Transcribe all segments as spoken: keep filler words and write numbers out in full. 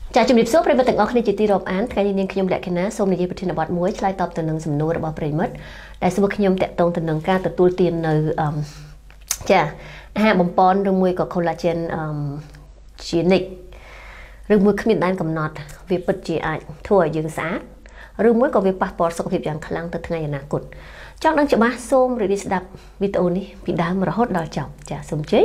ចាជំរាបសួរប្រិយមិត្តទាំងអស់គ្នាជាទីរាប់អានថ្ងៃនេះនាងខ្ញុំលក្ខិណាសូមនិយាយប្រធានបទមួយឆ្លើយតបទៅនឹងសំណួររបស់ប្រិយមិត្តដែលសួរខ្ញុំតាក់ទងទៅនឹងការទទួលទាននៅចាអាហារបំពន់ឬមួយក៏ collagen ជានិច្ចឬមួយគ្មានដែនកំណត់វាពិតជាអាចធ្វើឲ្យយើងស្អាតឬមួយក៏វាប៉ះពាល់សុខភាពយ៉ាងខ្លាំងទៅថ្ងៃអនាគតចង់ដឹងច្បាស់សូមរីករាយស្ដាប់វីដេអូនេះពីដើមរហូតដល់ចប់ចាសូមជ័យ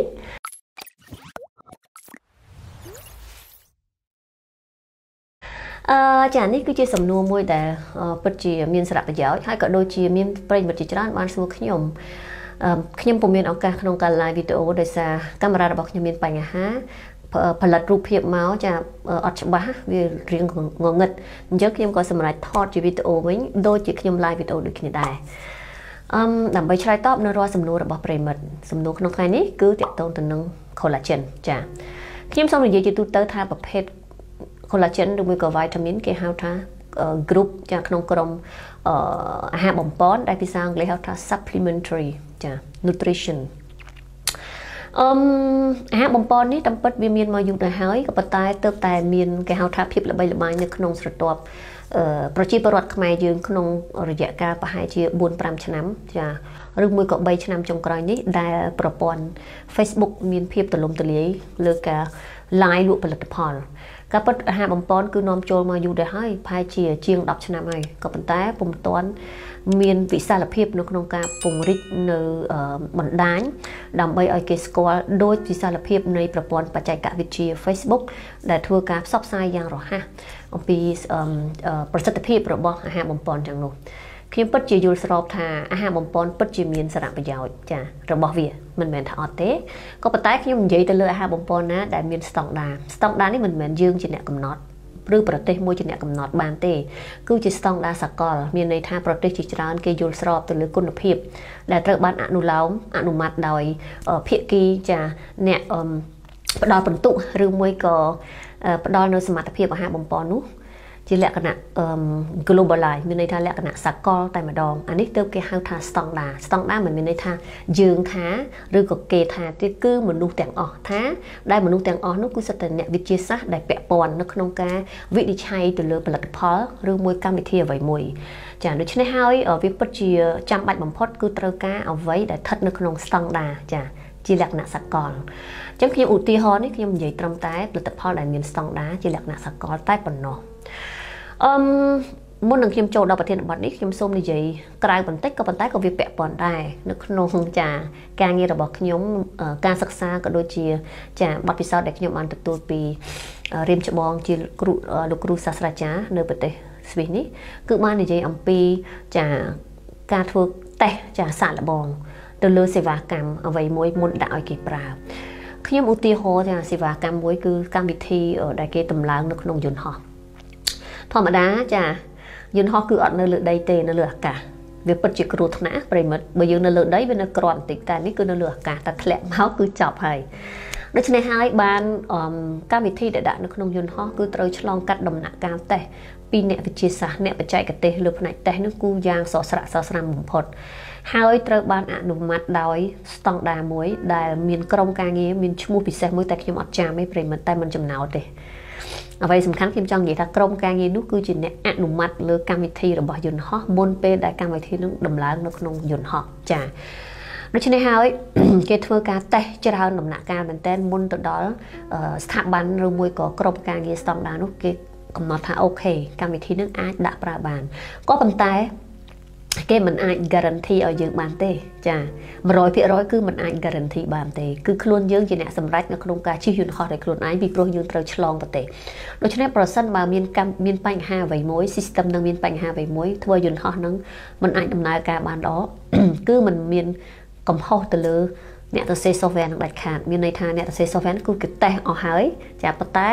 អឺចានេះគឺជាសំណួរមួយដែលពិតជាមានសារៈប្រយោជន៍ហើយក៏ដូចជាមានប្រិយមិត្តជាច្រើនបានសួរខ្ញុំខ្ញុំពុំមានឱកាសក្នុងការ live វីដេអូដោយសារកាមេរ៉ារបស់ខ្ញុំមានបញ្ហាផលិតរូបភាពមកចាអត់ច្បាស់វារៀងងងឹតអញ្ចឹងខ្ញុំក៏សម្រេចថតជាវីដេអូវិញដូចជាខ្ញុំ live វីដេអូដូចគ្នាដែរអឺដើម្បីឆ្លើយតបនៅរាល់សំណួររបស់ប្រិយមិត្តសំណួរក្នុងថ្ងៃនេះគឺទាក់ទងទៅនឹង collagen ចាខ្ញុំសូមនិយាយជាទូទៅថាប្រភេទcollagen ឬមួយក៏ vitamin គេហៅថា group ចាក្នុងក្រុមអាហារបំពន់ដែលភាសាអង់គ្លេសហៅថា supplementary ចា nutrition អឺអាហារបំពន់នេះតាមពិតវាមានមកយូរទៅហើយក៏ប៉ុន្តែទើបតែមានគេហៅថាភាពល្បីល្បាញនៅក្នុងស្រទាប់ប្រជាពលរដ្ឋខ្មែរយើងក្នុងរយៈកាលប្រហែលជា bốn năm ឆ្នាំចាឬមួយក៏ 3 ឆ្នាំចុងក្រោយនេះដែលប្រព័ន្ធ Facebook មានភាពទូលំទូលាយលើការ live លក់ផលិតផលការពិតអាហារបំពន់គឺនាំចូលមកយូរទៅហើយប្រហែលជាជាង ដប់ឆ្នាំហើយក៏ប៉ុន្តែពុំទាន់មានវិសាលភាពនៅក្នុងការពង្រីកនៅបណ្ដាញដើម្បីឲ្យគេស្គាល់ដោយវិសាលភាពនៃប្រព័ន្ធបច្ចេកវិទ្យា Facebook ដែលធ្វើការផ្សព្វផ្សាយយ៉ាងរហ័សអំពីប្រសិទ្ធភាពរបស់អាហារបំពន់ទាំងនោះខ្ញុំពិតជាយល់ស្របថាអាហារបំពន់ពិតជាមានសារៈប្រយោជន៍ចារបស់វាមិនមែនថាអត់ទេក៏ប៉ុន្តែខ្ញុំនិយាយទៅលើអាហារបំពន់ណាដែលមានស្តង់ដារស្តង់ដារនេះមិនមែនយើងជាអ្នកកំណត់ឬប្រទេសមួយជាអ្នកកំណត់បានទេគឺជាស្តង់ដារសកលមានន័យថាប្រទេសជាច្រើនគេយល់ស្របទៅលើគុណភាពដែលត្រូវបានអនុលោមអនុម័តដោយភាគីចាអ្នកផ្ដល់បន្ទុកឬមួយក៏ផ្ដល់នៅសមត្ថភាពអាហារបំពន់នោះជាលក្ខណៈ globalize មានន័យថាលក្ខណៈសកលតែម្ដងអានេះទើបគេហៅថាស្តង់ដារស្តង់ដារមិនមានន័យថាយើងថាឬក៏គេថាទេគឺមនុស្សទាំងអស់ថាដែលមនុស្សទាំងអស់នោះគឺសិតតែអ្នកវិទ្យាសាស្ត្រដែលពាក់ព័ន្ធនៅក្នុងការវិនិច្ឆ័យទៅលើផលិតផលឬមួយកម្មវិធីអ្វីមួយចាដូច្នេះហើយវាពិតជាចាំបាច់បំផុតគឺត្រូវការអ្វីដែលស្ថិតនៅក្នុងស្តង់ដារចាជាលក្ខណៈសកលអញ្ចឹងខ្ញុំឧទាហរណ៍នេះខ្ញុំនិយាយត្រឹមតែផលិតផលដែលមានស្តង់ដារជាលក្ខណៈសកលតែប៉ុណ្ណោះអឺមុននឹងខ្ញុំចូលដល់ប្រធានបទនេះខ្ញុំសូមនិយាយក្រៅបន្តិចក៏ប៉ុន្តែក៏វាពាក់ព័ន្ធដែរនៅក្នុងចាការងាររបស់ខ្ញុំការសិក្សាក៏ដូចជាចាបទពិសោធន៍ដែលខ្ញុំបានទទួលពីរៀមច្បងជាគ្រូលោកគ្រូសាស្ត្រាចារ្យនៅប្រទេសស្វីសនេះគឺបាននិយាយអំពីចាការធ្វើតេស្តចាសាកល្បងទៅលើសេវាកម្មអ្វីមួយមុនដាក់ឲ្យគេប្រើខ្ញុំឧទាហរណ៍ថាសេវាកម្មមួយគឺកម្មវិធីដែលគេតម្លើងនៅក្នុងយន្តហោះធម្មតាចាយន្តហោះគឺអត់នៅលើដីទេនៅលើអាកាសវាពិតជាគ្រោះថ្នាក់ប្រិមិត្តបើយើងនៅលើដីវានៅក្រាន់បន្តិចតែនេះគឺនៅលើអាកាសតែធ្លាក់មកគឺចប់ហើយដូច្នេះហើយបានកម្មវិធីដែលដាក់នៅក្នុងយន្តហោះគឺត្រូវឆ្លងកាត់ដំណាក់កាលតេស្តពីអ្នកវិទ្យាសាស្ត្រអ្នកបច្ចេកទេសលើផ្នែកតេស្តនោះគឺយ៉ាងសស្រាក់សស្រាំបំផុតហើយត្រូវបានអនុម័តដោយស្តង់ដារមួយដែលមានក្រុមការងារមានឈ្មោះពិសេសមួយតែខ្ញុំអត់ចាំទេប្រិមិត្តតែមិនចំណោទទេអ្វីសំខាន់ខ្ញុំចង់និយាយថាក្រុមការងារនោះគឺជាអ្នកអនុម័តលើកម្មវិធីរបស់យន្តហោះមុនពេលដែលកម្មវិធីនោះដំឡើងនៅក្នុងយន្តហោះចាដូច្នេះហើយគេធ្វើការតេស្តច្រើនដំណាក់កាលមែនទែនមុនទៅដល់ស្ថាប័នឬមួយក៏ក្រុមការងារស្តង់ដារនោះគេកំណត់ថាអូខេកម្មវិធីនឹងអាចដាក់ប្រើបានក៏ប៉ុន្តែគេមិនអាច guarantee ឲ្យយើងបានទេចា một trăm phần trăm គឺមិនអាច guarantee បានទេគឺខ្លួនយើងជាអ្នកសម្រេចនៅក្នុងការជិះយន្តហោះដោយខ្លួនឯងពីព្រោះយើងត្រូវឆ្លងប្រទេសដូច្នេះប្រសិនបើមានមានបញ្ហាអ្វីមួយ system នឹងមានបញ្ហាអ្វីមួយធ្វើយន្តហោះនឹងមិនអាចដំណើរការបានល្អគឺมันមានកំហុសទៅលើអ្នកទៅសេ software នឹងដាច់ខាតមានន័យថាអ្នកទៅសេ software គឺគេតេស្តអស់ហើយចាប៉ុន្តែ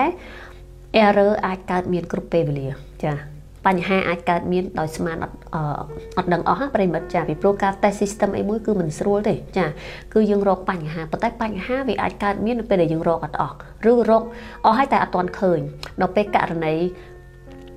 error អាចកើតមានគ្រប់ពេលវេលាចាបញ្ហាអាចកើតមានដោយស្មានអត់អត់ដឹងអស់ប្រិមិត្តចាពីព្រោះការ test system អីមួយគឺមិនស្រួលទេចាគឺយើងរកបញ្ហាប៉ុន្តែបញ្ហាវាអាចកើតមាននៅពេលដែលយើងរកអត់អស់ឬរកអស់ហើយតែអត់ទាន់ឃើញដល់ពេលករណី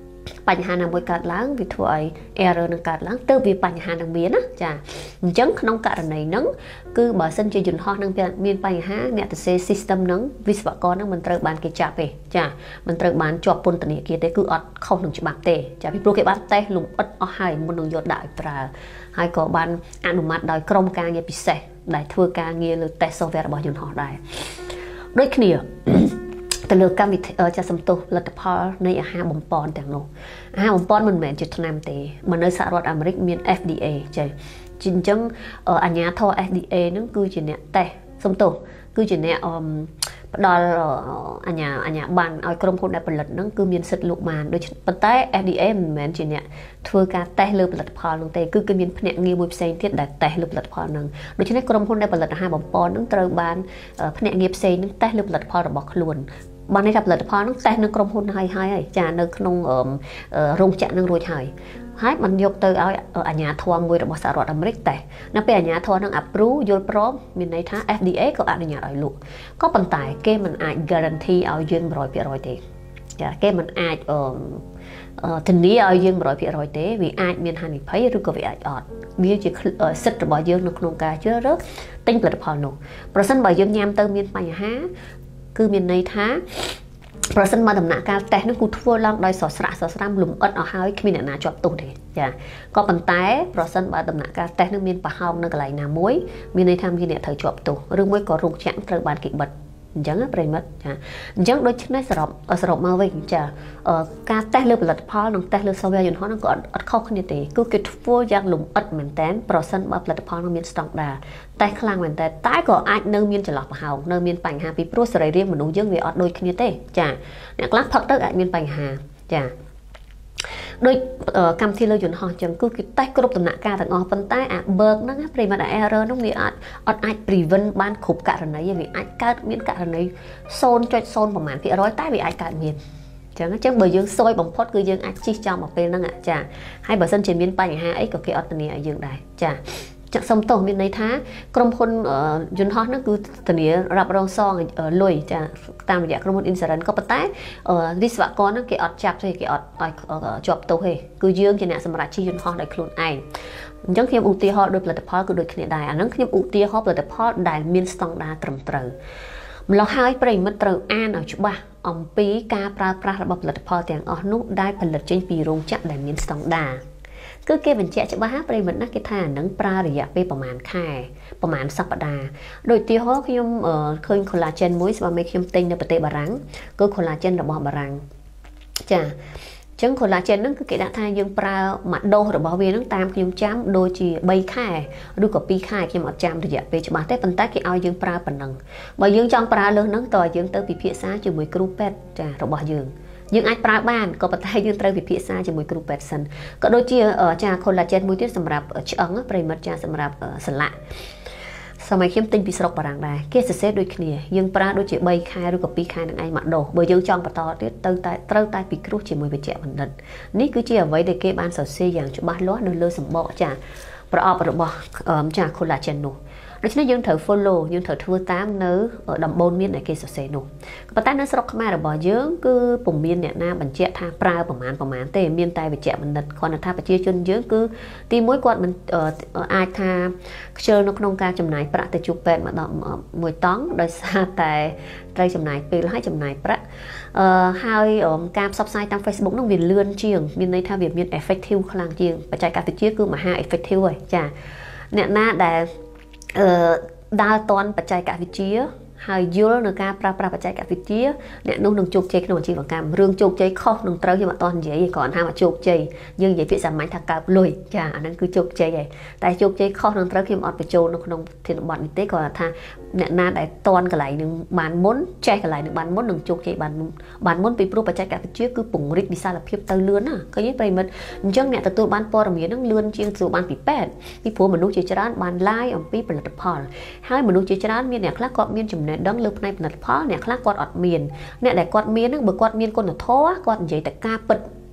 បញ្ហាណាមួយកើតឡើងវាធ្វើឲ្យ error នឹងកើតឡើងទៅវាបញ្ហានឹងមានណាចាអញ្ចឹងក្នុងករណីហ្នឹងគឺបើសិនជាយន្តហោះនឹងមានបញ្ហាអ្នកទៅសេ system ហ្នឹងវិស្វករហ្នឹងមិនត្រូវបានគេចាប់ទេចាមិនត្រូវបានជាប់ពន្ធនាគារទេគឺអត់ខុសនឹងច្បាប់ទេចាពីព្រោះគេបានតេស្តលម្អិតអស់ហើយមុននឹងយកដាក់ឲ្យប្រើហើយក៏បានអនុម័តដោយក្រុមការងារពិសេសដែលធ្វើការងារលើ test software របស់យន្តហោះដែរដូចគ្នាទៅលើកម្មវិធីចាសំទោសផលិតផលនៃអាហារបំពន់ទាំងនោះអាហារបំពន់មិនមែនជាថ្នាំទេមកនៅសហរដ្ឋអាមេរិកមាន F D A ចាអញ្ចឹងអាជ្ញាធរ F D A ហ្នឹងគឺជាអ្នកតេស្តសំទោសគឺជាអ្នកអមផ្ដល់អាជ្ញាអាជ្ញាប័ណ្ណឲ្យក្រុមហ៊ុនដែលផលិតហ្នឹងគឺមានសិទ្ធិលក់បានដូចប៉ុន្តែ F D A មិនមែនជាអ្នកធ្វើការតេស្តលើផលិតផលហ្នឹងទេគឺគេមានភ្នាក់ងារមួយផ្សេងទៀតដែលតេស្តលើផលិតផលហ្នឹងដូច្នេះក្រុមហ៊ុនដែលផលិតអាហារបំពន់ហ្នឹងត្រូវបានភ្នាក់ងារផ្សេងហ្នឹងតេស្តលើផលិតផលរបស់ខ្លួនបានន័យថាផលិតផលហ្នឹងតេស្តនៅក្រុមហ៊ុនហើយហើយចានៅក្នុងរោងចក្រហ្នឹងរួចហើយហើយมันយកទៅឲ្យអាជ្ញាធរមួយរបស់សហរដ្ឋអាមេរិកតែនៅពេលអាជ្ញាធរនឹង approve យល់ព្រមមានន័យថា F D A ក៏អនុញ្ញាតឲ្យលក់ក៏ប៉ុន្តែគេមិនអាច guarantee ឲ្យយើង one hundred percent ទេចាគេមិនអាចអឺធានាឲ្យយើង one hundred percent ទេវាអាចមានហានិភ័យឬក៏វាអាចអត់វាជាសិទ្ធិរបស់យើងនៅក្នុងការជ្រើសរើសទិញផលិតផលនោះប្រសិនបើយើងញ៉ាំទៅមានបញ្ហាគឺមានន័យថាប្រសិនមកដំណាក់កាលតេស្តនោះគូធ្វើឡើងដោយស្រស់ស្រាក់ស្រស់ស្រាំលំអិតអស់ហើយគ្មានអ្នកណាជាប់ទោសទេចាក៏ប៉ុន្តែប្រសិនបើដំណាក់កាលតេស្តនោះមានប្រហោងនៅកន្លែងណាមួយមានន័យថាមានអ្នកត្រូវជាប់ទោសឬមួយក៏រោងចក្រត្រូវបានគេបិទអញ្ចឹងប្រិមិត្តចាអញ្ចឹងដូច្នេះសរុបសរុបមកវិញចាការតេស្តលើផលិតផលនិងតេស្តលើ software យន្តហោះហ្នឹងក៏អត់ខុសគ្នាទេគឺគេធ្វើយ៉ាងលម្អិតមែនតើប្រសិនបើផលិតផលនោះមានស្តង់ដារតេស្តខ្លាំងមែនតើតែក៏អាចនៅមានចន្លោះប្រហោងនៅមានបញ្ហាពីព្រោះសរីរាង្គមនុស្សយើងវាអត់ដូចគ្នាទេចាអ្នកខ្លះផឹកទៅអាចមានបញ្ហាចាដោយកម្មវិធីលើយន្តហោះអញ្ចឹងគឺគេតេស្តគ្រប់ដំណាក់កាលទាំងអស់ប៉ុន្តែអា bug ហ្នឹងប្រិមត្ត error ហ្នឹងវាអាចអត់អាច prevent បានគ្រប់ករណីវាអាចកើតមានករណី zero.zero ប្រហែលភាគរយតែវាអាចកើតមានអញ្ចឹងអញ្ចឹងបើយើងសួយបំផុតគឺយើងអាចជិះចំមកពេលហ្នឹងចាហើយបើសិនជាមានបញ្ហាអីក៏គេអត់ធានាឲ្យយើងដែរចាសុំទោសមានន័យថាក្រុមហ៊ុនយន្តហោះហ្នឹងគឺធានារ៉ាប់រងសងលុយចាតាមរយៈក្រុមហ៊ុន insurance ក៏ប៉ុន្តែវិស្វករហ្នឹងគេអត់ចាប់ទេគេអត់ឲ្យជាប់ទោសទេគឺយើងជាអ្នកសម្រាប់ជិះយន្តហោះដោយខ្លួនឯងអញ្ចឹងខ្ញុំឧទាហរណ៍ដោយផលិតផលគឺដូចគ្នាដែរអាហ្នឹងខ្ញុំឧទាហរណ៍ផលិតផលដែលមានស្តង់ដារត្រឹមត្រូវម្ល៉េះហើយប្រិមិត្តត្រូវអានឲ្យច្បាស់អំពីការប្រើប្រាស់របស់ផលិតផលទាំងអស់នោះដែលផលិតចេញពីរោងចក្រដែលមានស្តង់ដារគឺគេបញ្ជាក់ច្បាស់ប្រិមិត្តណាគេថានឹងប្រើរយៈពេលប្រហែលខែប្រហែលសប្តាហ៍ដោយឧទាហរណ៍ខ្ញុំឃើញ collagen មួយស្បើមេខ្ញុំទិញនៅប្រទេសបារាំងគឺ collagen របស់បារាំងចាអញ្ចឹង collagen ហ្នឹងគឺគេដាក់ថាយើងប្រើមួយដូសរបស់វាហ្នឹងតាមខ្ញុំចាំដូចជា3ខែឬក៏2ខែខ្ញុំអត់ចាំរយៈពេលច្បាស់ទេប៉ុន្តែគេឲ្យយើងប្រើប៉ុណ្ណឹងបើយើងចង់ប្រើលើសហ្នឹងតើយើងទៅពិភាក្សាជាមួយគ្រូពេទ្យចារបស់យើងយើងអាចប្រើបានក៏ប៉ុន្តែយើងត្រូវពិភាក្សាជាមួយគ្រូពេទ្យសិនក៏ដូចជាចា collagen មួយទៀតសម្រាប់ឆ្អឹងប្រិមិត្តចាសម្រាប់សន្លាក់សម័យខ្ញុំទិញពីស្រុកបារាំងដែរគេសរសេរដូចគ្នាយើងប្រើដូចជា3ខែឬក៏2ខែនឹងឯងមួយដូសបើយើងចង់បន្តទៀតទៅតែត្រូវតែពិគ្រោះជាមួយវេជ្ជបណ្ឌិតនេះគឺជាអ្វីដែលគេបានសរសេរយ៉ាងច្បាស់លាស់នៅលើសម្បកចាប្រអប់របស់ចា collagen នោះដូច្នេះយើងត្រូវ follow យើងត្រូវធ្វើតាមនៅដំបូន្មានដែលគេសរសេរនោះប៉ុន្តែនៅស្រុកខ្មែររបស់យើងគឺពុំមានអ្នកណាបញ្ជាក់ថាប្រើប្រមាណប្រមាណទេមានតែវិជ្ជបណ្ឌិតគាត់ថាប្រជាជនយើងគឺទីមួយគាត់មិនអាចថាខ្ជិលនៅក្នុងការចំណាយប្រាក់ទៅជួបពេទ្យម្ដងមួយតង់ដោយសារតែត្រូវចំណាយពេលហើយចំណាយប្រាក់អឺហើយការផ្សព្វផ្សាយតាម Facebook នោះវាលឿនជាងមានន័យថាវាមាន effective ខ្លាំងជាងបច្ចេកវិទ្យាគឺមហា effective ហើយចាអ្នកណាដែលអឺដើរតាន់បច្ចេកវិទ្យាហើយយល់នៅការប្រើប្រាស់បច្ចេកវិទ្យាអ្នកនោះនឹងជោគជ័យក្នុងអាជីវកម្មរឿងជោគជ័យខុសនឹងត្រូវខ្ញុំអត់តនិយាយគ្រាន់ថាមកជោគជ័យយើងនិយាយពាក្យសាមញ្ញថាកើបលុយចាអាហ្នឹងគឺជោគជ័យហើយតែជោគជ័យខុសនឹងត្រូវខ្ញុំអត់បញ្ចូលនៅក្នុងធានបទនេះទេគ្រាន់ថាអ្នកណាដែលតាន់កន្លែងនឹងបានមុនចេះកន្លែងនឹងបានមុននឹងជោគជ័យបានបានមុនពីព្រោះបច្ចេកវិទ្យាគឺពង្រីកវិសាលភាពទៅលឿនណាឃើញទេប្រិមិត្តអញ្ចឹងអ្នកទទួលបានព័ត៌មាននឹងលឿនជាងទទួលបានពីពេទ្យពីព្រោះមនុស្សជាច្រើនបានឡាយអំពីផលិតផលហើយមនុស្សជាច្រើនមានអ្នកខ្លះគាត់មានចំណេះដឹងលើផ្នែកផលិតផលអ្នកខ្លះគាត់អត់មានអ្នកដែលគាត់មានហ្នឹងបើគាត់មានគុណធម៌គាត់និយាយតែការពិត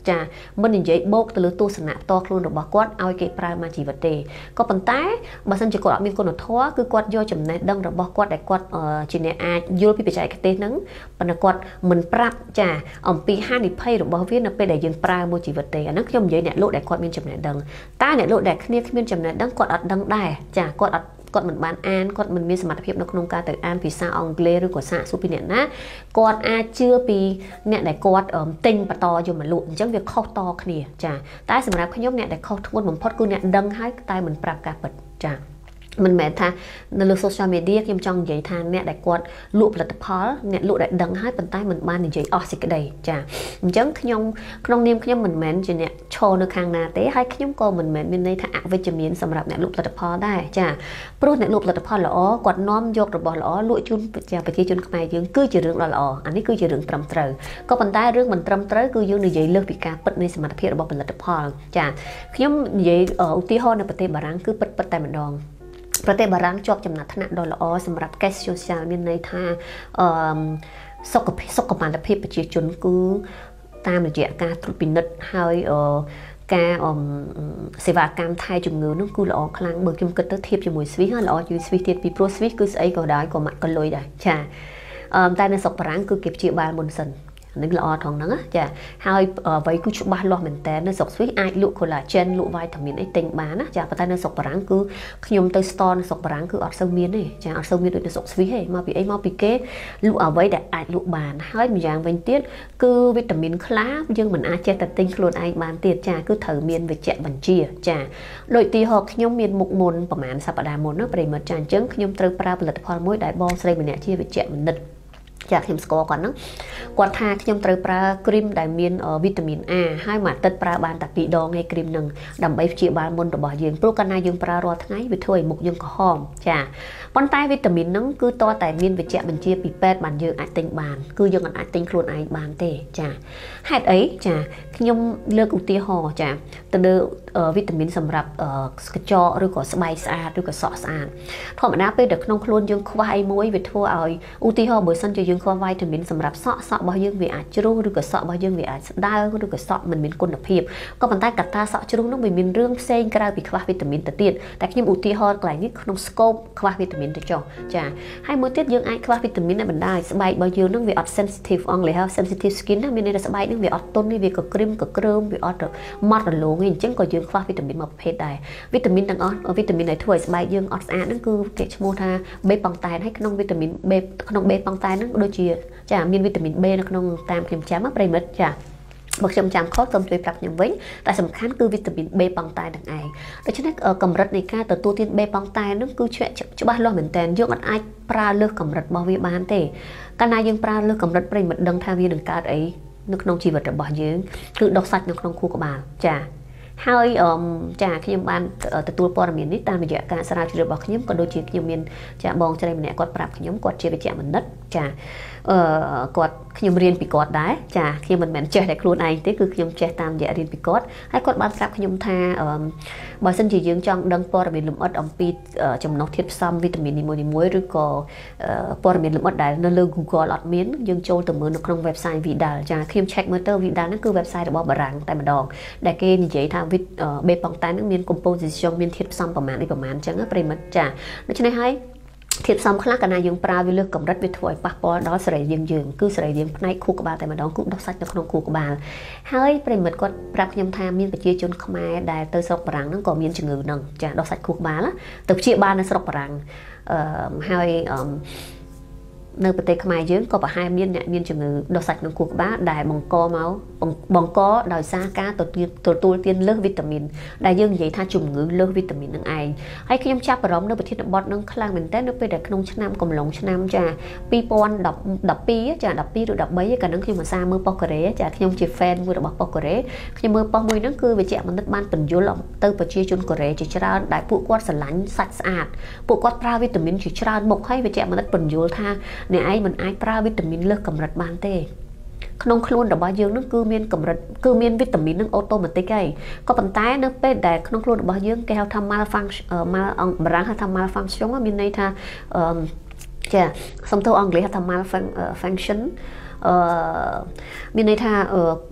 ចាមិននិយាយបោកទៅលើទស្សនៈផ្ទាល់ខ្លួនរបស់គាត់ឲ្យគេប្រើមកជីវិតទេក៏ប៉ុន្តែបើសិនជាគាត់អត់មានគុណធម៌គឺគាត់យកចំណេះដឹងរបស់គាត់ដែលគាត់ជាអ្នកអាចយល់ពីបច្ចេកទេសហ្នឹងប៉ុន្តែគាត់មិនប្រាប់ចាអំពីហានិភ័យរបស់វានៅពេលដែលយើងប្រើមួយជីវិតទេអាហ្នឹងខ្ញុំនិយាយអ្នកលក់ដែលគាត់មានចំណេះដឹងតែអ្នកលក់ដែលគ្នាគ្មានចំណេះដឹងគាត់អត់ដឹងដែរចាគាត់អត់គាត់មិនបានអានគាត់មិនមានសមត្ថភាពនៅក្នុងការទៅអានភាសាអង់គ្លេសឬក៏សាកសួរពីអ្នកណាគាត់អាចជឿពីអ្នកដែលគាត់ទិញបន្តយកមកលក់អញ្ចឹងវាខុសតគ្នាចាតែសម្រាប់ខ្ញុំអ្នកដែលខុសធ្ងន់បំផុតគឺអ្នកដឹងហើយតែមិនប្រាប់ការពិតចាមិនមែនថានៅលើ social media ខ្ញុំចង់និយាយថាអ្នកដែលគាត់លក់ផលិតផលអ្នកលក់ដែលដឹងហើយប៉ុន្តែមិនបាននិយាយអស់សេចក្តីចាអញ្ចឹងខ្ញុំក្នុងនាមខ្ញុំមិនមែនជាអ្នកឈរនៅខាងណាទេហើយខ្ញុំក៏មិនមែនមានន័យថាអវិជ្ជមានសម្រាប់អ្នកលក់ផលិតផលដែរចាព្រោះអ្នកលក់ផលិតផលល្អគាត់នាំយករបស់ល្អលក់ជូនប្រជាជនខ្មែរយើងគឺជារឿងដ៏ល្អអានេះគឺជារឿងត្រឹមត្រូវក៏ប៉ុន្តែរឿងមិនត្រឹមត្រូវគឺយើងនិយាយលើសពីការពិតនៃសមត្ថភាពរបស់ផលិតផលចាខ្ញុំនិយាយឧទាហរណ៍នៅប្រទេសបារាំងគឺពិតពិតតែម្ដងប្រទេសបារាំងជាប់ចំណាត់ថ្នាក់ដ៏ល្អសម្រាប់ case social មានន័យថាអឺសុខភាពសុខុមាលភាពប្រជាជនគឺតាមរយៈការត្រួតពិនិត្យហើយការសេវាកម្មថែជំងឺនោះគឺល្អខ្លាំងបើខ្ញុំគិតទៅធៀបជាមួយស្វីសហើយល្អជាងស្វីសទៀតពីព្រោះស្វីសគឺស្អីក៏ដោយក៏ម៉ាក់ក៏លុយដែរចាតែនៅស្រុកបារាំងគឺគេព្យាបាលមុនសិននឹងល្អថងហ្នឹងចាហើយអ្វីគឺច្បាស់លាស់មែនតើនៅស្រុកស្វីសអាចលក់ collagen លក់វីតាមីនអីទិញបានណាចាប៉ុន្តែនៅស្រុកបារាំងគឺខ្ញុំទៅ store នៅស្រុកបារាំងគឺអត់សូវមានទេចាអត់សូវមានដូចនៅស្រុកស្វីសទេមកពីអីមកពីគេលក់អ្វីដែលអាចលក់បានហើយម្យ៉ាងវិញទៀតគឺវីតាមីនខ្លះយើងមិនអាចចេះតែទិញខ្លួនឯងបានទៀតចាគឺត្រូវមានវេជ្ជបញ្ជាចាដូចទីហោខ្ញុំមានមុខមុនប្រហែលសប្តាហ៍មុនណាប្រិមិត្តចាអញ្ចឹងខ្ញុំត្រូវប្រើផលិតផលមួយដែលបងស្រីម្នាក់ជាវេជ្ជបណ្ឌិតចាខ្ញុំស្គាល់គាត់ហ្នឹងគាត់ថាខ្ញុំត្រូវប្រើគ្រីមដែលមានវីតាមីន A ហើយមួយអាទិត្យប្រើបានតែពីរដងឯគ្រីមហ្នឹងដើម្បីព្យាបាលមុនរបស់យើងព្រោះកាលណាយើងប្រើរាល់ថ្ងៃវាធ្វើឲ្យមុខយើងក្រហមចាប៉ុន្តែវីតាមីនហ្នឹងគឺតតែមានវេជ្ជបញ្ជាពីពេទ្យបានយើងអាចទិញបានគឺយើងអាចទិញខ្លួនឯងបានទេចាហេតុអីចាខ្ញុំលើកឧទាហរណ៍ចាទៅលើវីតាមីនសម្រាប់កញ្ចក់ឬក៏ស្បែកស្អាតឬក៏សក់ស្អាតធម្មតាពេលដែលក្នុងខ្លួនយើងខ្វះអីមួយវាធ្វើឲ្យឧទាហរណ៍បើសិនជាយើងខ្វះវីតាមីនសម្រាប់សក់សក់របស់យើងវាអាចជ្រុះឬក៏សក់របស់យើងវាអាចស្ដើងឬក៏សក់មិនមានគុណភាពក៏ប៉ុន្តែកត្តាសក់ជ្រុះនោះវាមានរឿងផ្សេងក្រៅពីខ្វះវីតាមីនទៅទៀតតែខ្ញុំឧទាហរណ៍កន្លែងនេះក្នុង scope ខ្វះវីតាមីនទៅចុះចាហើយមួយទៀតយើងអាចខ្វះវីតាមីនដែលបណ្ដាលឲ្យស្បែករបស់យើងនឹងវាអត់ sensitive អង់គ្លេសហៅ sensitive skin ណាមានន័យថាស្បែកនឹងវាអត់ទន់ទេវាក៏ក្រិមក៏ក្រើមវាអត់ម៉ត់រលោងទេអញ្ចឹងក៏យើងខ្វះវីតាមីនមួយប្រភេទដែរវីតាមីនទាំងអស់វីតាមីនដែលធ្វើឲ្យស្បែកយើងអត់ស្អាតហ្នឹងគឺគេឈ្មោះថា B ប៉ង់តែនហើយក្នុងវីតាមីន B ក្នុង B ប៉ង់តែនហ្នឹងដូចជាចាមានវីតាមីន B នៅក្នុងតាមខ្ញុំចាំប្រិមិត្តចាបើខ្ញុំចាំខុសសូមជួយប្រាប់ខ្ញុំវិញតែសំខាន់គឺវីតាមីន B ប៉ង់តែនទាំងឯងដូច្នេះកម្រិតនៃការទទួលទាន B ប៉ង់តែនហ្នឹងគឺច្បាស់លាស់មែនតើយើងអាចប្រើលើសកម្រិតរបស់វាបានទេកាលណាយើងប្រើលើសកម្រិតប្រិមិត្តដឹងថាវានឹងកើតអីនៅក្នុងជីវិតរបស់យើងគឺដុសសាច់នៅក្នុងខួរក្បាលចាហើយចាខ្ញុំបានទទួលព័ត៌មាននេះតាមរយៈការស្រាវជ្រាវរបស់ខ្ញុំក៏ដូចជាខ្ញុំមានចាបងស្រីម្នាក់គាត់ប្រាប់ខ្ញុំគាត់ជាវិជ្ជបណ្ឌិតចាអឺគាត់ខ្ញុំរៀនពីគាត់ដែរចាខ្ញុំមិនមែនចេះតែខ្លួនឯងទេគឺខ្ញុំចេះតាមរយៈរៀនពីគាត់ហើយគាត់បានប្រាប់ខ្ញុំថាបើសិនជាយើងចង់ដឹងព័ត៌មានលម្អិតអំពីចំណុះធាតុផ្សំវីតាមីននីមួយៗឬក៏ព័ត៌មានលម្អិតដែលនៅលើ Google អត់មានយើងចូលទៅមើលនៅក្នុង website Vidal ចាខ្ញុំ check មើលទៅ Vidal ហ្នឹងគឺ website របស់បារាំងតែម្ដងដែលគេនិយាយថា B ប៉ង់តែនហ្នឹងមាន composition មានធាតុផ្សំប្រមាណអីប្រមាណអញ្ចឹងប្រិមិត្តចាដូច្នេះហើយធាតុផ្សំខ្លះកាលណាយើងប្រើវាលើសកម្រិតវាធ្វើឲ្យប៉ះពាល់ដល់សរីរាង្គយើងគឺសរីរាង្គផ្នែកខួរក្បាលតែម្ដងគឺដុសសាច់នៅក្នុងខួរក្បាលហើយប្រិមិត្តគាត់ប្រាប់ខ្ញុំថាមានប្រជាជនខ្មែរដែលទៅស្រុកបារាំងហ្នឹងក៏មានជំងឺហ្នឹងចាដុសសាច់ខួរក្បាលទៅព្យាបាលនៅស្រុកបារាំងអឺហើយអឺនៅប្រទេសខ្មែរយើងក៏ប្រហែលមានអ្នកមានជំងឺដុសសាច់ក្នុងខួរក្បាលដែលបង្កមកបង្កដោយសារការទទួលទានលើសវីតាមីនដែលយើងនិយាយថាជំងឺលើសវីតាមីននឹងឯងហើយខ្ញុំចាប់អារម្មណ៍នៅប្រធានបទនឹងខ្លាំងមែនតើនៅពេលដែលក្នុងឆ្នាំកំឡុងឆ្នាំចាពីរពាន់ដប់ពីរចាដប់ពីរឬដប់បីកាលហ្នឹងខ្ញុំឧស្សាហ៍មើលប៉ុស្តិ៍កូរ៉េចាខ្ញុំជា fan មួយរបស់ប៉ុស្តិ៍កូរ៉េខ្ញុំមើលប៉ុស្តិ៍មួយហ្នឹងគឺវិជ្ជបណ្ឌិតបានបញ្យល់ទៅប្រជាជនកូរ៉េជាច្រើនដែលពួកគាត់ស្រឡាញ់សាច់ស្អាតពួកគាត់ប្រើវីតាមីនជាច្រើនមុខហើយវិជ្ជបណ្ឌិតបញ្យល់ថាអ្នកឯងមិនអាចប្រើវីតាមីនលើសកម្រិតបានទេក្នុងខ្លួនរបស់យើងនឹងគឺមានកម្រិតគឺមានវីតាមីននឹងអូតូម៉ាទិកហើយក៏ប៉ុន្តែនៅពេលដែលក្នុងខ្លួនរបស់យើងគេហៅថា malfunction mal បារាំងហៅថា malfunction មានន័យថាចាសំទោសអង់គ្លេសហៅថា malfunction អឺមានន័យថា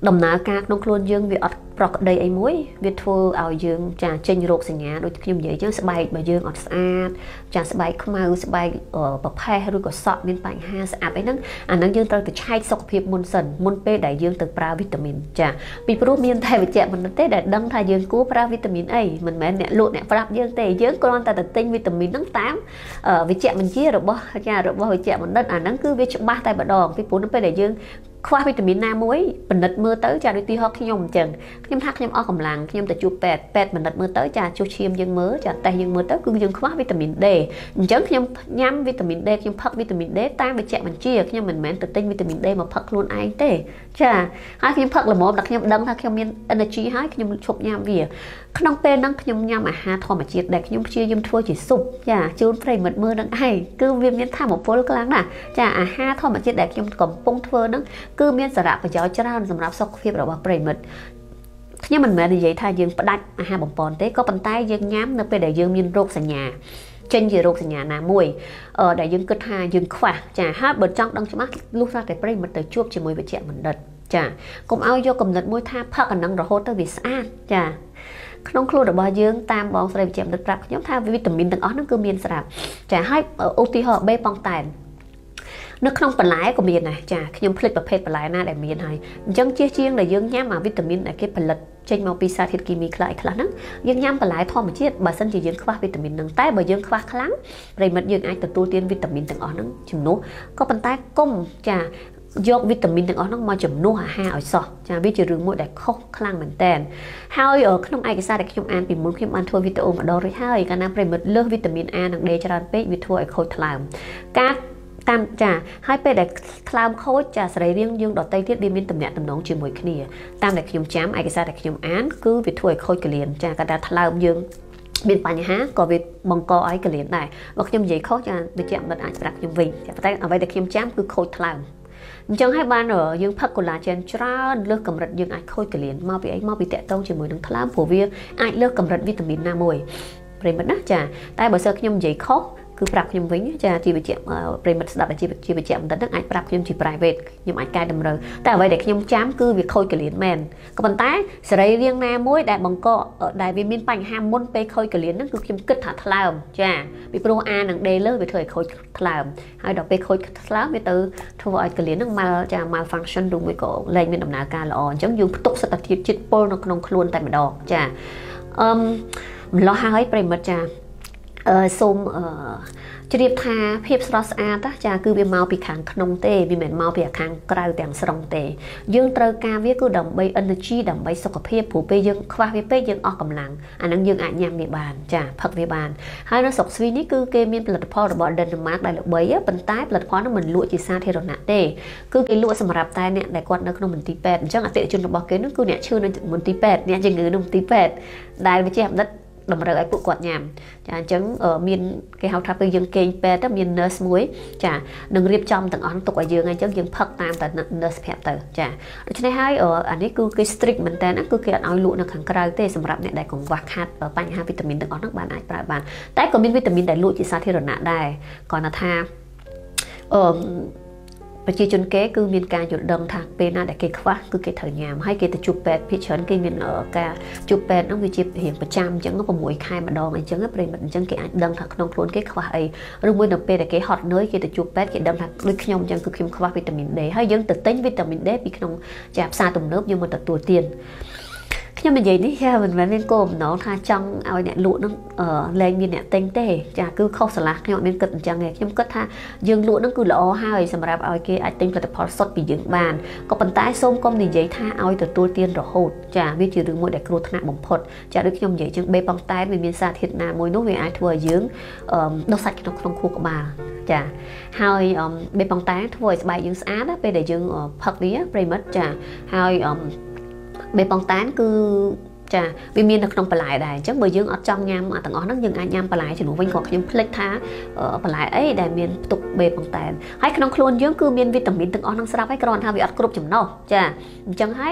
ដំណើរការក្នុងខ្លួនយើងវាអត់ប្រកដីអីមួយវាធ្វើឲ្យយើងចាចេញរោគសញ្ញាដូចខ្ញុំនិយាយចឹងស្បែករបស់យើងអត់ស្អាតចាស្បែកខ្មៅស្បែកប្រផេះឬក៏សក់មានបញ្ហាស្អាប់អីហ្នឹងអាហ្នឹងយើងត្រូវទៅឆែកសុខភាពមុនសិនមុនពេលដែលយើងទៅប្រើវីតាមីនចាពីព្រោះមានតែវេជ្ជបណ្ឌិតទេដែលដឹងថាយើងគួរប្រើវីតាមីនអីមិនមែនអ្នកលក់អ្នកប្រាប់យើងទេយើងគ្រាន់តែទៅទិញវីតាមីនហ្នឹងតាមវេជ្ជបញ្ជារបស់ចារបស់វេជ្ជបណ្ឌិតអាហ្នឹងគឺវាច្បាស់តែម្ដងពីព្រោះនៅពេលដែលយើងខ្វះវីតាមីនណាមួយបណ្ឌិតមើលទៅចាដូចទីហោខ្ញុំអញ្ចឹងខ្ញុំថាខ្ញុំអស់កម្លាំងខ្ញុំទៅជួបពេទ្យពេទ្យបណ្ឌិតមើលទៅចាជួសឈាមយើងមើលចាតេស្តយើងមើលទៅគឺយើងខ្វះវីតាមីន D អញ្ចឹងខ្ញុំញ៉ាំវីតាមីន D ខ្ញុំផឹកវីតាមីន D តាមវេជ្ជបញ្ជាខ្ញុំមិនមែនទៅទិញវីតាមីន D មកផឹកខ្លួនឯងទេចាហើយខ្ញុំផឹកល្មមតែខ្ញុំដឹងថាខ្ញុំមាន energy ហើយខ្ញុំឈប់ញ៉ាំវាក្នុងពេលហ្នឹងខ្ញុំញ៉ាំអាហារធម្មជាតិដែលខ្ញុំព្យាយាមធ្វើជាស៊ុបចាជូនប្រិមិត្តមើលនឹងឯងគឺវាមានថាមពលខ្លាំងណាស់ចាអាហារធម្មជាតិដែលខ្ញុំកំពុងធ្វើហ្នឹងគឺមានសារៈប្រយោជន៍ច្រើនសម្រាប់សុខភាពរបស់ប្រិមិត្តខ្ញុំមិនមែននិយាយថាយើងផ្ដាច់អាហារបំពន់ទេក៏ប៉ុន្តែយើងញ៉ាំនៅពេលដែលយើងមានរោគសញ្ញាចេញជារោគសញ្ញាណាមួយដែលយើងគិតថាយើងខ្វះចាហើយបើចង់ដឹងច្បាស់លុះតែប្រិមិត្តទៅជួបជាមួយវេជ្ជបណ្ឌិតចាកុំឲ្យយកគំនិតមួយថាផឹកអាហ្នឹងរហូតទៅវាស្អាតចាក្នុងខ្លួនរបស់យើងតាមបងស្រីវិជ្ជបណ្ឌិតប្រាប់ខ្ញុំថាវីតាមីនទាំងអស់ហ្នឹងគឺមានស្រាប់ចាហើយឧទាហរណ៍បេប៉ង់តែននៅក្នុងបន្លែក៏មានដែរចាខ្ញុំភ្លេចប្រភេទបន្លែណាដែលមានហើយអញ្ចឹងជាជាងដែលយើងញ៉ាំអាវីតាមីនដែលគេផលិតចេញមកពីសារធាតុគីមីខ្លះខ្លះហ្នឹងយើងញ៉ាំបន្លែធម្មជាតិបើសិនជាយើងខ្វះវីតាមីនហ្នឹងតែបើយើងខ្វះខ្លាំងប្រិមិត្តយើងអាចទទួលទានវីតាមីនទាំងអស់ហ្នឹងជំនួសក៏ប៉ុន្តែគុំចាយកវីតាមីនទាំងអស់ហ្នឹងមកជំនួសអាហារឲ្យសោះចាវាជារឿងមួយដែលខុសខ្លាំងមែនតើហើយក្នុងឯកសារដែលខ្ញុំអានពីមុនខ្ញុំបានធ្វើវីដេអូម្ដងរួចហើយកាលណាប្រិមិត្តលើសវីតាមីន A និង D ច្រើនពេកវាធ្វើឲ្យខូចថ្លើមការតាមចាហើយពេលដែលថ្លើមខូចចាសរីរាង្គយើងដតៃទៀតវាមានតំណែងតំណងជាមួយគ្នាតាមដែលខ្ញុំចាំឯកសារដែលខ្ញុំអានគឺវាធ្វើឲ្យខូចកលៀនចាកាលណាថ្លើមយើងមានបញ្ហាក៏វាបង្កឲ្យកលៀនដែរបើខ្ញុំនិយាយខុសចាវិជ្ជបណ្ឌិតអាចប្រាប់ខ្ញុំវិញចាប៉ុន្តែអ្វីដែលខ្ញុំចាំគឺខូចថ្លើមអញ្ចឹងហើយបានយើងផឹក collagen ច្រើនលើសកម្រិតយើងអាចខូចកលៀនមកពីអីមកពីតកតងជាមួយនឹងថ្លើមព្រោះវាអាចលើសកម្រិតវីតាមីនណាមួយប្រិមិត្តណាចាតែបើសិនខ្ញុំនិយាយខុសគឺប្រាប់ខ្ញុំវិញចាជាវិជ្ជាប្រិមិត្តស្ដាប់ជាជាវិជ្ជាបណ្ឌិតហ្នឹងអាចប្រាប់ខ្ញុំជា private ខ្ញុំអាចកែតម្រូវតែអ្វីដែលខ្ញុំចាំគឺវាខូចកលៀនមែនក៏ប៉ុន្តែសរីរាង្គណាមួយដែលបង្កដែលវាមានបញ្ហាមុនពេលខូចកលៀនហ្នឹងគឺខ្ញុំគិតថាថ្លើមចាពីព្រោះ A និង D លើវាធ្វើឲ្យខូចថ្លើមហើយដល់ពេលខូចថ្លើមវាទៅធ្វើឲ្យកលៀនហ្នឹងmalចា malfunction ឬមួយក៏លែងមានដំណើរការល្អអញ្ចឹងយើងផ្ទុកសត្វធាតុជាតិពុលនៅក្នុងខ្លួនតែម្ដងចាអឺម្លោះហើយប្រិមិត្តចាអឺសូមអឺជ្រាបថាភាពស្រស់ស្អាតចាគឺវាមកពីខាងក្នុងទេវាមិនមកពីខាងក្រៅទាំងស្រុងទេយើងត្រូវការវាគឺដើម្បី energy ដើម្បីសុខភាពព្រោះពេលយើងខ្វះវាពេកយើងអស់កម្លាំងអាហ្នឹងយើងអាចញ៉ាំវាបានចាផឹកវាបានហើយនៅស្រុកស្វីសនេះគឺគេមានផលិតផលរបស់ Denmark ដែលល្បីប៉ុន្តែផលិតផលនោះមិនលក់ជាសាធារណៈទេគឺគេលក់សម្រាប់តែអ្នកដែលគាត់នៅក្នុងមន្ទីរពេទ្យអញ្ចឹងអតិថិជនរបស់គេនោះគឺអ្នកឈឺនៅមន្ទីរពេទ្យអ្នកជំងឺនៅមន្ទីរពេទ្យដែលវិជ្ជាបណ្ឌិតតម្រូវឲ្យពួកគាត់ញ៉ាំចាអញ្ចឹងមានគេហៅថាពេលយើងគេងពេទ្យទៅមាន nurse មួយចានឹងរៀបចំទាំងអស់ទុកឲ្យយើងអញ្ចឹងយើងផឹកតាមតែ nurse ប្រាប់ទៅចាដូច្នេះហើយអានេះគឺគេ strict មែនតើគឺគេអត់ឲ្យលក់នៅខាងក្រៅទេសម្រាប់អ្នកដែលកង្វះខាតបញ្ហាវីតាមីនទាំងអស់ហ្នឹងបានអាចប្រើបានតែក៏មានវីតាមីនដែលលក់ជាសាធារណៈដែរគាត់ថាអឺប្រជាជនគេគឺមានការយល់ដឹងថាពេលណាដែលគេខ្វះគឺគេត្រូវញ៉ាំហើយគេទៅជួបពេទ្យភាគច្រើនគេមានការជួបពេទ្យហ្នឹងវាជារៀងប្រចាំអញ្ចឹង៦ខែម្ដងអញ្ចឹងប្រិមិត្តអញ្ចឹងគេអាចដឹងថាក្នុងខ្លួនគេខ្វះអីឬមួយនៅពេលដែលគេហត់នឿយគេទៅជួបពេទ្យគេដឹងថាដូចខ្ញុំអញ្ចឹងគឺខ្ញុំខ្វះវីតាមីន D ហើយយើងទៅទិញវីតាមីន D ពីក្នុងចាផ្សារទំនើបយើងមកទទួលទានខ្ញុំនិយាយនេះចាមិនមែនមានគោលបំណងថាចង់ឲ្យអ្នកលក់នឹងលែងមានអ្នកទិញទេចាគឺខុសឆ្លាស់ខ្ញុំអត់មានគិតអញ្ចឹងទេខ្ញុំគិតថាយើងលក់នឹងគឺល្អហើយសម្រាប់ឲ្យគេអាចទិញផលិតផលសុទ្ធពីយើងបានក៏ប៉ុន្តែសូមកុំនិយាយថាឲ្យទទួលទានរហូតចាវាជារឿងមួយដែលគ្រោះថ្នាក់បំផុតចាដូចខ្ញុំនិយាយចឹងបេប៉ង់តែនវាមានសារធាតុណាមួយនោះវាអាចធ្វើឲ្យយើងដុសសាច់ក្នុងក្នុងខួរក្បាលចាហើយបេប៉ង់តែនធ្វើឲ្យស្បែកយើងស្អាតពេលដែលយើងផឹកវាប្រិមិត្តចាហើយបេប៉ង់តែនគឺចាវាមាននៅក្នុងបន្លែដែរអញ្ចឹងបើយើងអត់ចង់ញ៉ាំទាំងអស់ហ្នឹងយើងអាចញ៉ាំបន្លែជំនួសវិញក៏ខ្ញុំភ្លេចថាបន្លែអីដែលមានផ្ទុកបេប៉ង់តែនហើយក្នុងខ្លួនយើងគឺមានវីតាមីនទាំងអស់ហ្នឹងស្រាប់ហើយគ្រាន់ថាវាអត់គ្រប់ចំណុះចាអញ្ចឹងហើយ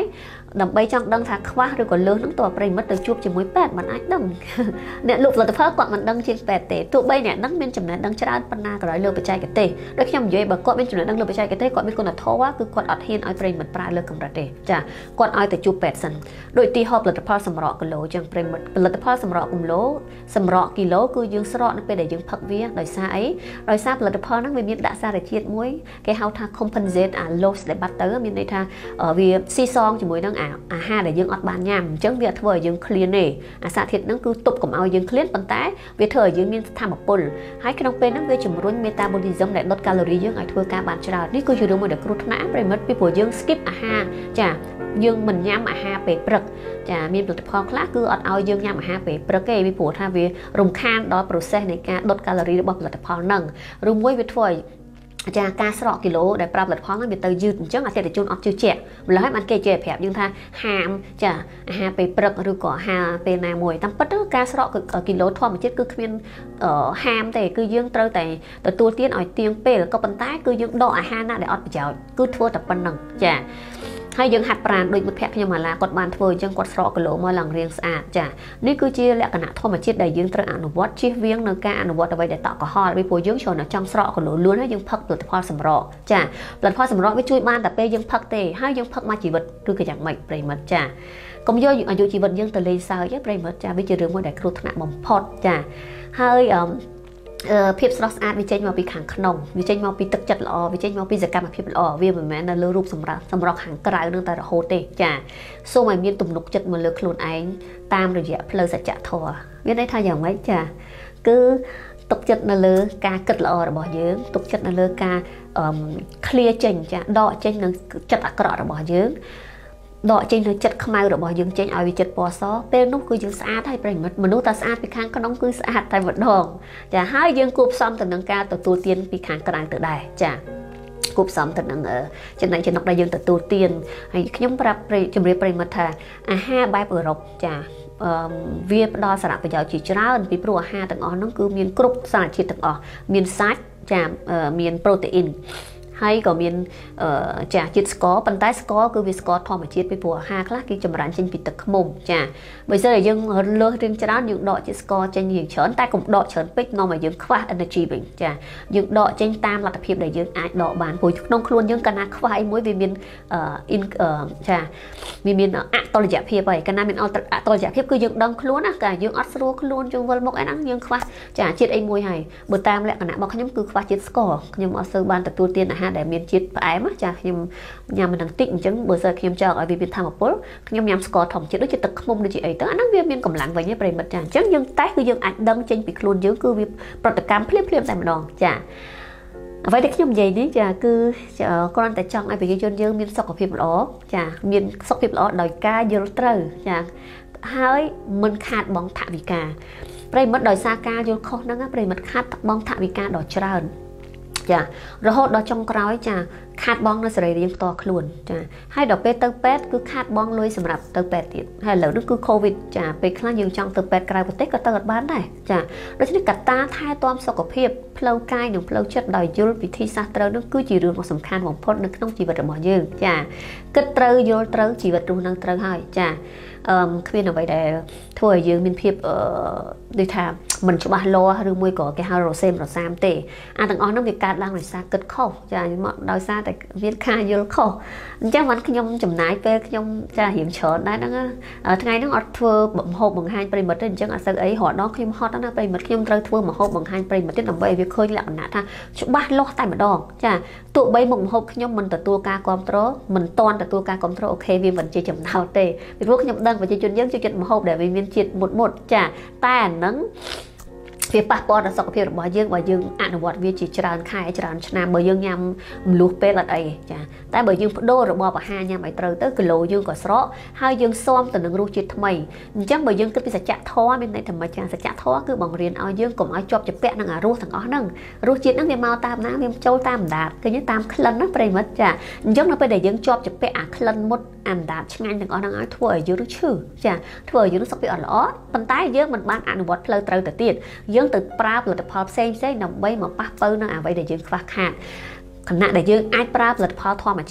ដើម្បីចង់ដឹងថាខ្វះឬក៏លើសហ្នឹងតើប្រិមិត្តទៅជួបជាមួយពេទ្យមិនអាចដឹងអ្នកលក់ផលិតផលគាត់មិនដឹងជាងពេទ្យទេទោះបីអ្នកហ្នឹងមានចំណេះដឹងច្រើនប៉ុណ្ណាក៏ដោយលើបច្ចេកទេសដូចខ្ញុំនិយាយបើគាត់មានចំណេះដឹងលើបច្ចេកទេសគាត់មានគុណធម៌គឺគាត់អត់ហ៊ានឲ្យប្រិមិត្តប្រើលើកម្រិតទេចាគាត់ឲ្យទៅជួបពេទ្យសិនដូចទីហោផលិតផលសម្រក់គីឡូចឹងប្រិមិត្តផលិតផលសម្រក់គីឡូសម្រក់គីឡូគឺយើងស្រកនៅពេលដែលយើងផឹកវាដោយសារអីដោយសារផលិតផលហ្នឹងវាមានដាក់សារជាតិមួយគេហៅថា compensate អា loss ដែលបាត់ទៅមានន័យថាវាស៊ីសងជាមួយនឹងអាហារដែលយើងអត់បានញ៉ាំអញ្ចឹងវាធ្វើឲ្យយើងឃ្លានទេអាសារធាតុហ្នឹងគឺទប់កុំឲ្យយើងឃ្លានប៉ុន្តែវាធ្វើឲ្យយើងមានធម៌ពលហើយក្នុងពេលហ្នឹងវាជំរុញ metabolism ដែលដុតកាឡូរីយើងឲ្យធ្វើការបានច្រើននេះគឺជារឿងមួយដែលគ្រោះថ្នាក់ប្រិមិត្តពីព្រោះយើង skip អាហារចាយើងមិនញ៉ាំអាហារពេលព្រឹកចាមានផលិតផលខ្លះគឺអត់ឲ្យយើងញ៉ាំអាហារពេលព្រឹកទេពីព្រោះថាវារំខានដល់ process នៃការដុតកាឡូរីរបស់ផលិតផលហ្នឹងឬមួយវាធ្វើឲ្យចាការស្រកគីឡូដែលប្រាប់ផលិតផលហ្នឹងវាទៅយឺតអញ្ចឹងអតិថិជនអត់ជឿជាក់ម្ល៉េះហើយបានគេជេរប្រាប់យើងថាហាមចាអាហារពេលព្រឹកឬក៏អាហារពេលណាមួយតាមពិតទៅការស្រកគីឡូធម្មជាតិគឺគ្មានហាមទេគឺយើងត្រូវតែទទួលទានឲ្យទៀងពេលក៏ប៉ុន្តែគឺយើងដកអាហារណាដែលអត់ប្រយោជន៍គឺធ្វើតែប៉ុណ្្នឹងចាហើយយើងហាត់ប្រាណដូចមិត្តភក្តិខ្ញុំអាឡាគាត់បានធ្វើអញ្ចឹងគាត់ស្រកគីឡូមកឡើងរាងស្អាតចានេះគឺជាលក្ខណៈធម្មជាតិដែលយើងត្រូវអនុវត្តជៀសវាងនៅការអនុវត្តអ្វីដែលតក់កុហលពីព្រោះយើងច្រើនតែចង់ស្រកគីឡូលឿនហើយយើងផឹកផលិតផលសម្រក់ចាផលិតផលសម្រក់វាជួយបានតែពេលយើងផឹកទេហើយយើងផឹកមកជីវិតឬក៏យ៉ាងម៉េចប្រិមិត្តចាកុំយកអាយុជីវិតយើងទៅលេងសើចទេប្រិមិត្តចាវាជារឿងមួយដែលគ្រោះថ្នាក់បំផុតចាហើយអឺភាពស្រស់ស្អាតវាចេញមកពីខាងក្នុងវាចេញមកពីទឹកចិត្តល្អវាចេញមកពីសកម្មភាពល្អវាមិនមែននៅលើរូបសម្រាប់សម្រស់ខាងក្រៅនឹងតែរហូតទេចាសូមឲ្យមានទំនុកចិត្តមកលើខ្លួនឯងតាមរយៈផ្លូវសច្ចធម៌មានន័យថាយ៉ាងម៉េចចាគឺទុកចិត្តនៅលើការគិតល្អរបស់យើងទុកចិត្តនៅលើការឃ្លាចេញចាដកចេញនឹងចិត្តអាក្រក់របស់យើងដកចេញនៅចិត្តខ្មៅរបស់យើងចេញឲ្យវាចិត្តពណ៌សពេលនោះគឺយើងស្អាតហើយប្រិមិត្តមនុស្សតែស្អាតពីខាងក្នុងគឺស្អាតតែម្ដងចាហើយយើងគួបផ្សំទៅនឹងការទទួលទានពីខាងក្រៅទៅដែរចាគួបផ្សំទៅនឹងចំណែកចំណុចដែលយើងទទួលទានហើយខ្ញុំប្រាប់ជម្រាបប្រិមិត្តថាអាហារបែបអឺរ៉ុបចាអឺវាផ្ដល់សារៈប្រយោជន៍ជាច្រើនពីព្រោះអាហារទាំងអស់ហ្នឹងគឺមានគ្រប់សារជាតិទាំងអស់មានសាច់ចាមានប្រូតេអ៊ីនហើយក៏មានចាជាតិស្ករប៉ុន្តែស្ករគឺវាស្ករធម្មជាតិពីព្រោះអាហារខ្លះគេចម្រាញ់ចេញពីទឹកឃ្មុំចាបើស្អីយើងលើសរៀងច្រើនយើងដកជាតិស្ករចេញរៀងច្រើនតែកុំដកច្រើនពេកនាំឲ្យយើងខ្វះ energy វិញចាយើងដកចេញតាមលទ្ធភាពដែលយើងអាចដកបានព្រោះក្នុងខ្លួនយើងកាលណាខ្វះអីមួយវាមានអ៊ីនចាវាមានអតុល្យភាពហើយកាលណាមានអតុល្យភាពគឺយើងដឹងខ្លួនណាកាលយើងអត់ស្រួលខ្លួនយើងវិលមកអីហ្នឹងយើងខ្វះចាជាតិអីមួយហើយបើតាមលក្ខណៈរបស់ខ្ញុំគឺខ្វះជាតិស្ករខ្ញុំអត់សូវបានទទួលទានអាហារដែលមានជាតិផ្អែមចាខ្ញុំញ៉ាំមិននឹងតិចអញ្ចឹងបើសិនខ្ញុំចង់ឲ្យវាមានធម៌ពលខ្ញុំញ៉ាំស្ករធម្មជាតិដូចជាទឹកឃ្មុំដូចជាអីទៅអាហ្នឹងវាមានកម្លាំងវិញទេប្រិមិត្តចាអញ្ចឹងយើងតេស្តគឺយើងអាចដឹងចេញពីខ្លួនយើងគឺវាប្រតិកម្មភ្លាមភ្លាមតែម្ដងចាអ្វីដែលខ្ញុំនិយាយនេះចាគឺគ្រាន់តែចង់ឲ្យប្រជាជនយើងមានសុខភាពល្អចាមានសុខភាពល្អដោយការយល់ត្រូវចាហើយមិនខាតបង់ថវិកាប្រិមិត្តដោយសារការយល់ខុសហ្នឹងប្រិមិត្តខាតបង់ថវិកាដ៏ច្រើនចារហូតដល់ចុងក្រោយចាខាតបង់នៅសរីរាង្គផ្ទាល់ខ្លួនចាហើយដល់ពេលទៅពេទ្យគឺខាតបង់លុយសម្រាប់ទៅពេទ្យទៀតហើយឥឡូវនេះគឺ COVID ចាពេលខ្លះយើងចង់ទៅពេទ្យក្រៅប្រទេសក៏ទៅអត់បានដែរចាដូច្នេះកត្តាថែទាំសុខភាពផ្លូវកាយនិងផ្លូវចិត្តដោយយល់វិធីសាស្ត្រត្រូវនោះគឺជារឿងដ៏សំខាន់បំផុតនៅក្នុងជីវិតរបស់យើងចាគិតត្រូវយល់ត្រូវជីវិតរស់នៅត្រូវហើយចាអឺគ្មានអ្វីដែលធ្វើឲ្យយើងមានភាពអឺដូចថាមិនច្បាស់លាស់ឬមួយក៏គេហៅរសេមរសាមទេអាទាំងអស់ហ្នឹងវាកើតឡើងដោយសារគិតខុសចាមកដោយសារតែមានការយល់ខុសអញ្ចឹងបានខ្ញុំចំណាយពេលខ្ញុំចារៀងច្រើនដែរហ្នឹងថ្ងៃហ្នឹងអត់ធ្វើម្ហូបបង្ហាញប្រិមិត្តទេអញ្ចឹងអត់សូវអីរហូតដល់ខ្ញុំហត់ណាប្រិមិត្តខ្ញុំត្រូវធ្វើម្ហូបបង្ហាញប្រិមិត្តទៀតដើម្បីឲ្យវាឃើញលក្ខណៈថាច្បាស់លាស់តែម្ដងចាទោះបីមុខម្ហូបខ្ញុំមិនទទួលការគ្រប់គ្រងមិនតាន់ទទួលការគ្រប់គ្រងអូខេវាមិនជាចំណោទទេពីព្រោះខ្ញុំដឹងប្រជាជនយើងចូលចិត្តម្ហូបដែលវាមានជាតិមុតមុតចាតែអាហ្នឹងវាប៉ះពាល់ដល់សុខភាពរបស់យើងបើយើងអនុវត្តវាជាច្រើនខែច្រើនឆ្នាំបើយើងញ៉ាំមលុះពេលអត់អីចាតែបើយើងបដូររបបអាហារញ៉ាំឲ្យត្រូវទៅគីឡូយើងក៏ស្រកហើយយើងស៊ាំទៅនឹងរសជាតិថ្មីអញ្ចឹងបើយើងគិតពីសច្ចធម៌មានន័យថាម៉េចចាសច្ចធម៌គឺបង្រៀនឲ្យយើងកុំឲ្យជាប់ជាពាក់នឹងអារសទាំងអស់ហ្នឹងរសជាតិហ្នឹងវាមកតាមណាវាចូលតាមអណ្ដាតគឺតាមក្លិនណាប្រិមិត្តចាអញ្ចឹងនៅពេលដែលយើងជាប់ជាពាក់អាក្លិនមុតអណ្ដាតឆ្ងាញ់ទាំងអស់ហ្នឹងឲ្យធ្វើឲ្យយើងឈឺចាធ្វើឲ្យយើងសុខភាពអត់ល្អប៉ុន្តែយើងមិនបានអនុវត្តផ្លូវត្រូវទៅទៀតយើងទៅប្រើផលិតផលផ្សេងផ្សេងដើម្បីមកប៉ះប៉ូវនៅអ្វីដែលយើងខ្វះខាតខណៈដែលយើងអាចប្រើផលិតផលធម្មជាតិ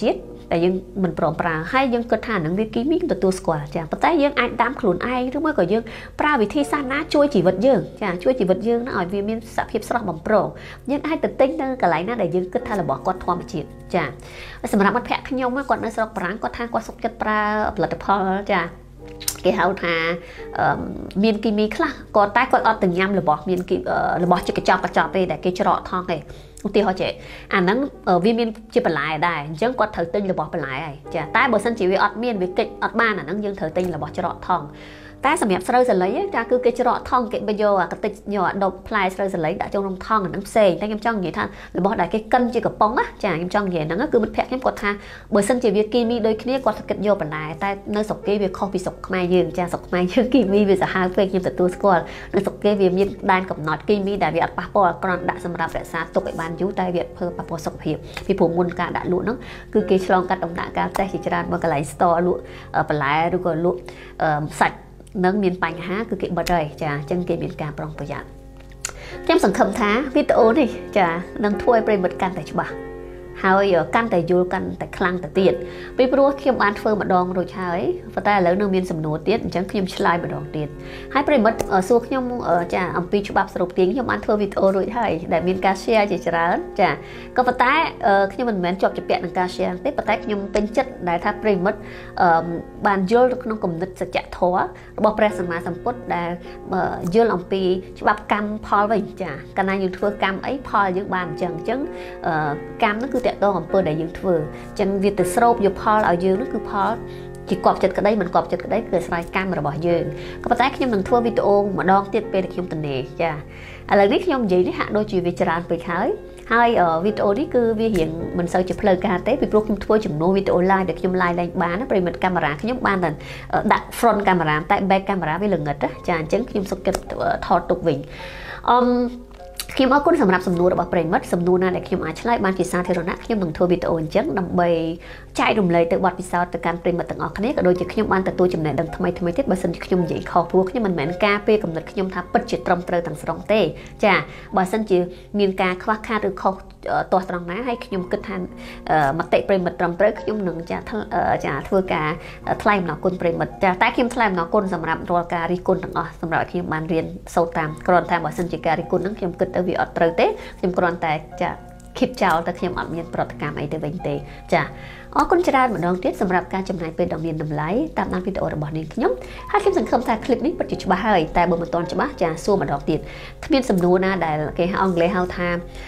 តែយើងមិនព្រមប្រើហើយយើងគិតថានឹងវាគីមីទទួលស្គាល់ចាប៉ុន្តែយើងអាចតាមខ្លួនឯងឬមួយក៏យើងប្រើវិធីសាស្ត្រណាជួយជីវិតយើងចាជួយជីវិតយើងឲ្យវាមានសភាពស្រស់បំព្រងយើងអាចទៅទិញនៅកន្លែងណាដែលយើងគិតថារបស់គាត់ធម្មជាតិចាសម្រាប់មិត្តភក្តិខ្ញុំគាត់នៅស្រុកបារាំងគាត់ថាគាត់សុខចិត្តប្រើផលិតផលចាគេហៅថាមានគីមីខ្លះគាត់តែគាត់អត់ទៅញ៉ាំរបស់មានរបស់ជាកញ្ចប់កញ្ចប់ទេដែលគេច្រកថងទេឧទាហរណ៍ចេះអាហ្នឹងវាមានជាបន្លែដែរអញ្ចឹងគាត់ត្រូវទិញរបស់បន្លែហើយចាតែបើសិនជាវាអត់មានវាកិច្ចអត់បានអាហ្នឹងយើងត្រូវទិញរបស់ច្រកថងតែសម្រាប់ស្រូវសាលីចាគឺគេច្រកថងគេបើយកអាកតិចយកអាដប់ផ្លែស្រូវសាលីដាក់ចូលក្នុងថងអាហ្នឹងផ្សេងតែខ្ញុំចង់និយាយថារបស់ដែលគេកិនជាកំប៉ុងណាចាខ្ញុំចង់និយាយហ្នឹងគឺមិត្តភក្តិខ្ញុំគាត់ថាបើសិនជាវាគីមីដូចគ្នាគាត់គិតយកបន្លែតែនៅស្រុកគេវាខុសពីស្រុកខ្មែរយើងចាស្រុកខ្មែរយើងគីមីវាសាហាវពេកខ្ញុំទទួលស្គាល់នៅស្រុកគេវាមានដែនកំណត់គីមីដែលវាអត់ប៉ះពាល់គ្រាន់ដាក់សម្រាប់រក្សាទុកឲ្យបានយូរតែវាធ្វើប៉ះពាល់សុខភាពពីព្រោះមុនការដាក់លក់ហ្នឹងគឺគេឆ្លងកាត់ដំណាក់កាលតេស្តជាច្រើនមកកន្លែង store លក់បន្លែឬក៏លក់សាច់នឹងមានបញ្ហាគឺគេបិទហើយចាអញ្ចឹងគេមានការប្រុងប្រយ័ត្នខ្ញុំសង្ឃឹមថាវីដេអូនេះចានឹងធ្វើឲ្យប្រិមិត្តកាន់តែច្បាស់ហើយកាន់តែយល់កាន់តែខ្លាំងទៅទៀតពីព្រោះខ្ញុំបានធ្វើម្ដងរួចហើយប៉ុន្តែឥឡូវនឹងមានសំណួរទៀតអញ្ចឹងខ្ញុំឆ្លើយម្ដងទៀតហើយប្រិមិត្តសួរខ្ញុំចាអំពីច្បាប់សរុបទាញខ្ញុំបានធ្វើវីដេអូរួចហើយដែលមានការ share ជាច្រើនចាក៏ប៉ុន្តែខ្ញុំមិនមែនជាប់ជាពាក់នឹងការ share ទេប៉ុន្តែខ្ញុំពេញចិត្តដែលថាប្រិមិត្តបានយល់ទៅក្នុងគំនិតសច្ចធម៌របស់ព្រះសម្មាសម្ពុទ្ធដែលយល់អំពីច្បាប់កម្មផលវិញចាកាលណាយើងធ្វើកម្មអីផលយើងបានអញ្ចឹងអញ្ចឹងកម្មនោះគឺតកតងអំពើដែលយើងធ្វើអញ្ចឹងវាទៅស្រូបយកផលឲ្យយើងនោះគឺផលជាគប់ចិត្តក្តីមិនគប់ចិត្តក្តីគឺអាស្រ័យកម្មរបស់យើងក៏ប៉ុន្តែខ្ញុំនឹងធ្វើវីដេអូម្ដងទៀតពេលដែលខ្ញុំទនេចាឥឡូវនេះខ្ញុំនិយាយនេះហាក់ដូចជាវាច្រើនពេកហើយហើយវីដេអូនេះគឺវារៀងមិនសូវជាផ្លូវការទេពីព្រោះខ្ញុំធ្វើចំនួនវីដេអូ live ដែលខ្ញុំ live ឡើងបានប្រិមិត្តកាមេរ៉ាខ្ញុំបានតែដាក់ front កាមេរ៉ាតែ back កាមេរ៉ាវាល្ងិតចាអញ្ចឹងខ្ញុំសុខចិត្តថតទុកវិញអឺខ្ញុំអរគុណសម្រាប់សំណួររបស់ប្រិមិត្តសំណួរណាដែលខ្ញុំអាចឆ្លើយបានជាសាធារណៈខ្ញុំនឹងធ្វើវីដេអូអញ្ចឹងដើម្បីចែករំលែកទៅបទពិសោធន៍ទៅកាន់ប្រិមិត្តទាំងអស់គ្នាក៏ដូចជាខ្ញុំបានទទួលចំណេះដឹងថ្មីថ្មីទៀតបើសិនជាខ្ញុំនិយាយខុសព្រោះខ្ញុំមិនមែនការពេលកំណត់ខ្ញុំថាពិតជាត្រឹមត្រូវទាំងស្រុងទេចាបើសិនជាមានការខ្វះខាតឬខុសទាស់ត្រង់ណាហើយខ្ញុំគិតថាមតិប្រិមិត្តត្រឹមត្រូវខ្ញុំនឹងចាចាធ្វើការថ្លែងអំណរគុណប្រិមិត្តចាតែខ្ញុំថ្លែងអំណរគុណសម្រាប់រាល់ការរិះគន់ទាំងអស់សម្រាប់ឲ្យខ្ញុំបានរៀនសូត្រតាមគ្រាន់តែបើសិនជាការរិះគន់ហ្នឹងខ្ញុំគិតទៅវាអត់ត្រូវទេខ្ញុំគ្រាន់តែចាគិតចោលតែខ្ញុំអត់មានប្រតិកម្មអីទៅវិញទេចាអរគុណច្រើនម្ដងទៀតសម្រាប់ការចំណាយពេលដ៏មានតម្លៃតាមដានវីដេអូរបស់នាងខ្ញុំហើយខ្ញុំសង្ឃឹមថាคลิปនេះពិតជាច្បាស់ហើយតែបើមិនទាន់ច្បាស់ចាសួរម្ដងទៀតគ្មានសំណួរណាដែលគេហៅអង់គ្លេសហៅថា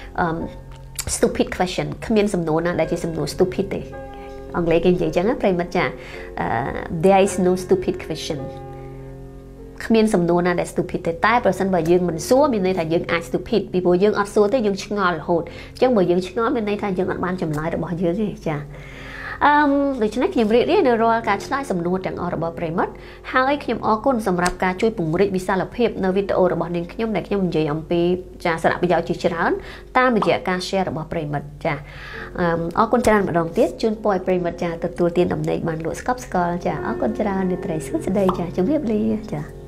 stupid question គ្មានសំណួរណាដែលជាសំណួរ stupid ទេអង់គ្លេសគេនិយាយចឹងណាប្រិមិត្តចា there is no stupid question គ្មានសំណួរណាដែល stupid ទេតែប្រសិនបើយើងមិនសួរមានន័យថាយើងអាច stupid ពីព្រោះយើងអត់សួរទេយើងឆ្ងល់រហូតអញ្ចឹងបើយើងឆ្ងល់មានន័យថាយើងអត់បានចម្លើយរបស់យើងទេចាអឺដូច្នេះខ្ញុំរៀបរៀងនៅរាល់ការឆ្លើយសំណួរទាំងអស់របស់ប្រិមិត្តហើយខ្ញុំអរគុណសម្រាប់ការជួយពង្រីកវិសាលភាពនៅវីដេអូរបស់នាងខ្ញុំដែលខ្ញុំនិយាយអំពីចាសារៈប្រយោជន៍ជាច្រើនតាមរយៈការ share របស់ប្រិមិត្តចាអរគុណច្រើនម្ដងទៀតជូនពរឲ្យប្រិមិត្តចាទទួលទានដំណេកបានលក់ស្កប់ស្កល់ចាអរគុណច្រើននាងត្រីសួស្ដីចាជម្រាបលាចា